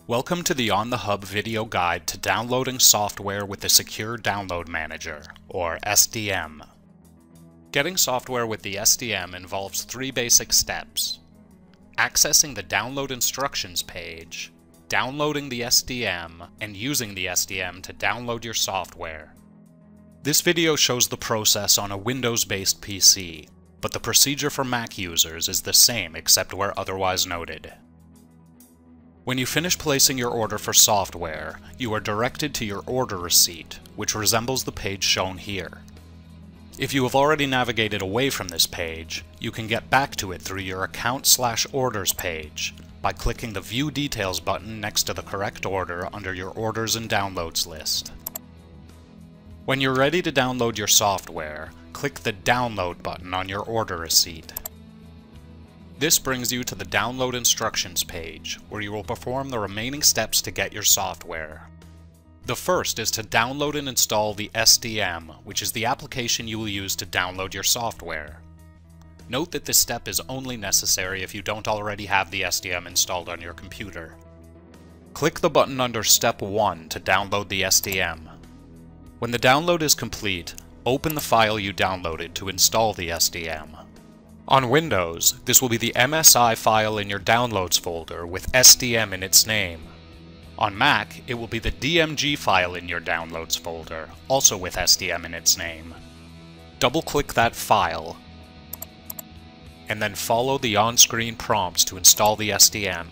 Welcome to the OnTheHub video guide to downloading software with the Secure Download Manager, or SDM. Getting software with the SDM involves three basic steps: accessing the download instructions page, downloading the SDM, and using the SDM to download your software. This video shows the process on a Windows-based PC, but the procedure for Mac users is the same except where otherwise noted. When you finish placing your order for software, you are directed to your order receipt, which resembles the page shown here. If you have already navigated away from this page, you can get back to it through your Account/Orders page by clicking the View Details button next to the correct order under your Orders and Downloads list. When you're ready to download your software, click the Download button on your order receipt. This brings you to the Download Instructions page, where you will perform the remaining steps to get your software. The first is to download and install the SDM, which is the application you will use to download your software. Note that this step is only necessary if you don't already have the SDM installed on your computer. Click the button under Step 1 to download the SDM. When the download is complete, open the file you downloaded to install the SDM. On Windows, this will be the MSI file in your Downloads folder with SDM in its name. On Mac, it will be the DMG file in your Downloads folder, also with SDM in its name. Double-click that file, and then follow the on-screen prompts to install the SDM.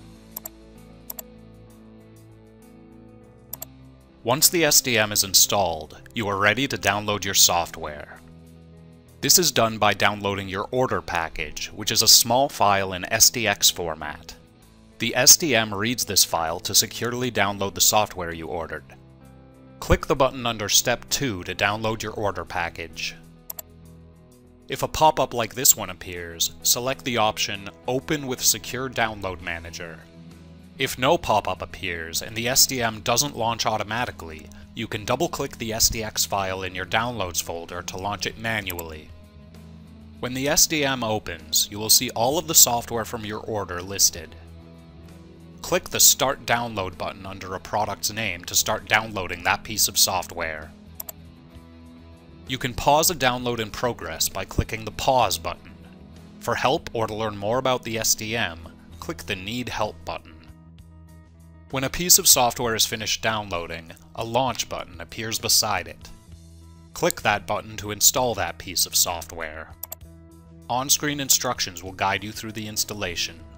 Once the SDM is installed, you are ready to download your software. This is done by downloading your order package, which is a small file in SDX format. The SDM reads this file to securely download the software you ordered. Click the button under Step 2 to download your order package. If a pop-up like this one appears, select the option Open with Secure Download Manager. If no pop-up appears and the SDM doesn't launch automatically, you can double-click the SDX file in your Downloads folder to launch it manually. When the SDM opens, you will see all of the software from your order listed. Click the Start Download button under a product's name to start downloading that piece of software. You can pause a download in progress by clicking the Pause button. For help or to learn more about the SDM, click the Need Help button. When a piece of software is finished downloading, a Launch button appears beside it. Click that button to install that piece of software. On-screen instructions will guide you through the installation.